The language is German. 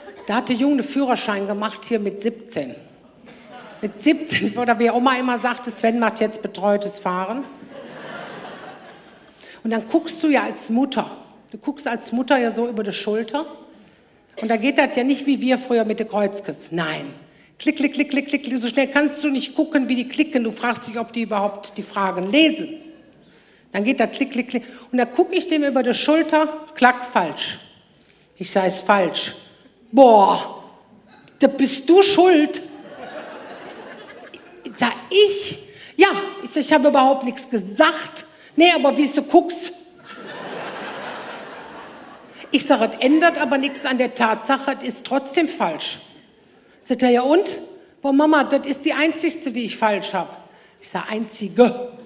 Da hat der Junge einen Führerschein gemacht, hier mit 17. Mit 17, oder wie Oma immer sagte, Sven macht jetzt betreutes Fahren. Und dann guckst du ja als Mutter. Du guckst als Mutter ja so über die Schulter. Und da geht das ja nicht wie wir früher mit den Kreuzkes. Nein. Klick, klick, klick, klick, klick. So schnell kannst du nicht gucken, wie die klicken. Du fragst dich, ob die überhaupt die Fragen lesen. Dann geht das klick, klick, klick. Und da gucke ich dem über die Schulter, klack, falsch. Ich sage, ist falsch. Boah, da bist du schuld. Sag ich? Ja, ich habe überhaupt nichts gesagt. Nee, aber wie du guckst. Ich sage, es ändert aber nichts an der Tatsache, es ist trotzdem falsch. Sagt er, ja und? Boah, Mama, das ist die einzigste, die ich falsch habe. Ich sage, einzige.